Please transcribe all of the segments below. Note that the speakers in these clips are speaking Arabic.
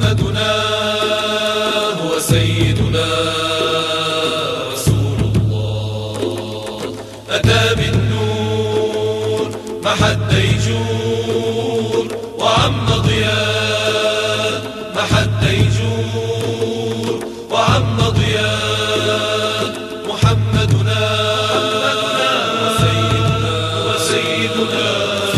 محمدنا هو سيدنا رسول الله، أتى بالنور محى الديجور وعم ضياء، محى الديجور وعم ضياء. محمدنا وسيدنا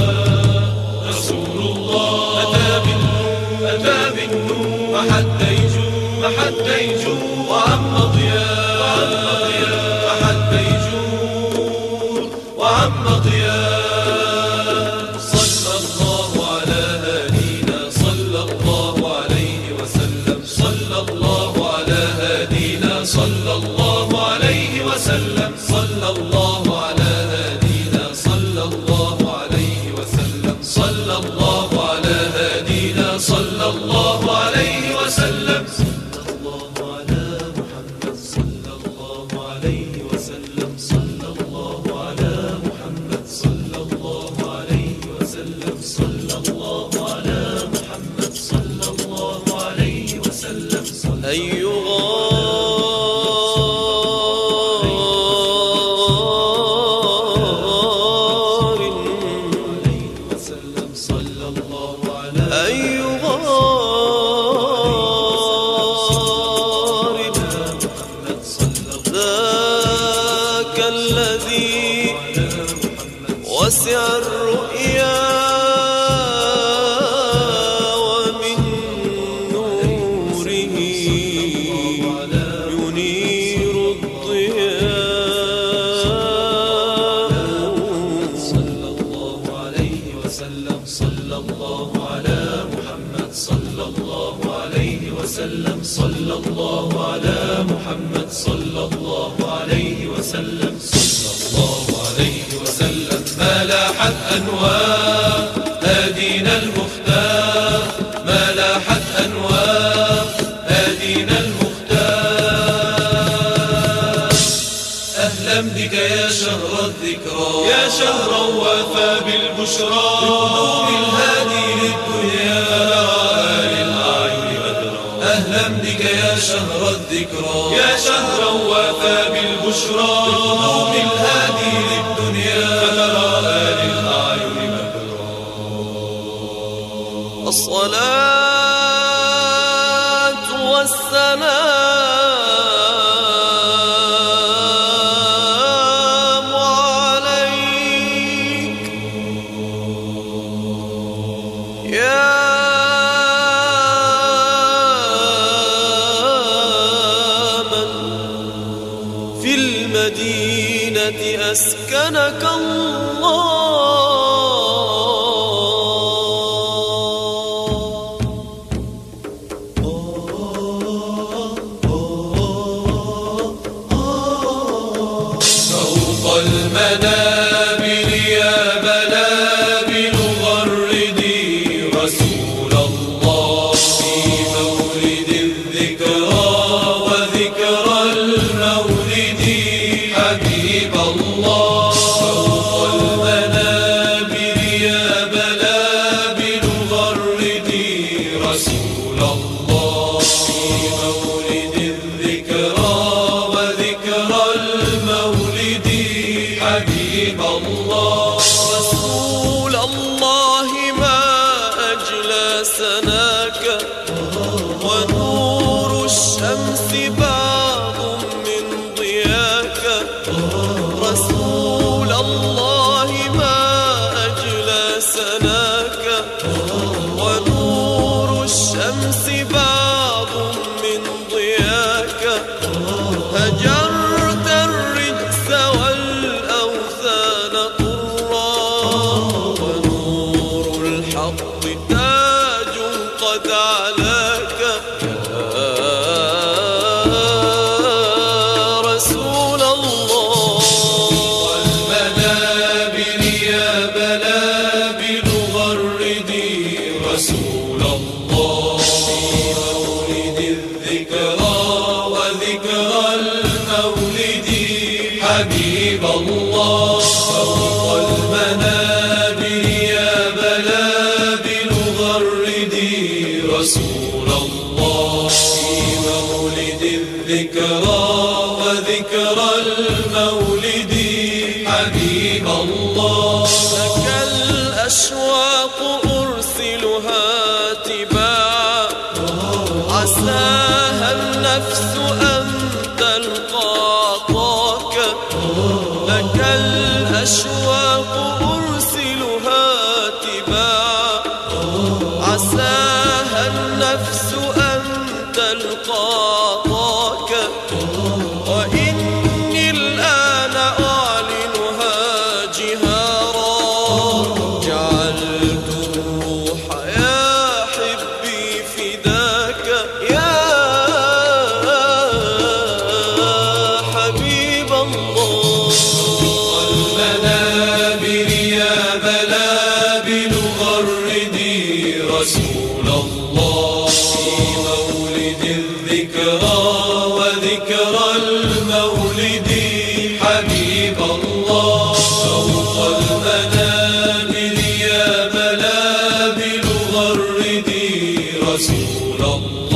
رسول الله، أتى بالنور محى الديجور وعم ضياء، محى الديجور وعم ضياء. صلى الله على هادينا صلى الله عليه وسلم، صلى الله على هادينا صلى الله عليه وسلم، صلى الله على هادينا صلى الله عليه وسلم، صلى الله على هادينا صلى الله عليه وسلم. صلى الله على محمد صلى الله عليه وسلم، صلى الله على محمد صلى الله عليه وسلم، صلى الله على محمد صلى الله عليه وسلم. أي غار عليه وسلم، صلى الله على أي غار محمد صلى ذاك الذي وسع الرؤيا ومن نوره ينير الضياء. صلى الله عليه وسلم، صلى الله على محمد صلى الله عليه وسلم، صلى الله على محمد صلى الله عليه وسلم، صلى الله عليه وسلم. ما لاحت أنوار هادينا المختار، ما لاحت أنوار هادينا المختار. أهلا بك يا شهر الذكرى، يا شهرا وافى بالبشرى، بقدوم الهادي للدنيا للأعين بدرا. أهلا بك يا شهر الذكرى، يا شهرا وافى بالبشرى، بقدوم الهادي للدنيا للأعين بدرا. الصلاة والسلام عليك يا من في المدينة أسكنك الله. فوق المنابر يا بلابل غردي رسول الله، في مولد الذكرى وذكرى المولد حبيب الله. فوق المنابر يا بلابل غردي رسول الله، في مولد الذكرى وذكرى المولد حبيب الله. رسول الله ما أجلى سناك، ونور الشمس بعض من ضياك. رسول الله ما أجلى سناك، ونور الشمس بعض من ضياك. هجرت الرجس والأوثان طرا، ونور الحق تاج قد علاك. يا رسول الله، والمنابر يا بلابل غردي رسول الله، في مولد الذكرى وذكرى المولد حبيب الله. فوق المنابر يا بلابل غردي رسول الله. الأشواق أرسلها تباعا عساها النفس أن تلقى عطاك لك الأشواق أرسلها تباعا عساها النفس أن تلقى عطاك وإني الآن أعلنها جهارا جعلت الروح يا حبي فداك يا حبيب الله. المنابر يا بلابل غردي رسول الله في مولد الذكرى وذكرى المولد حبيب الله. فوق المنابر يا بلابل غردي رسول الله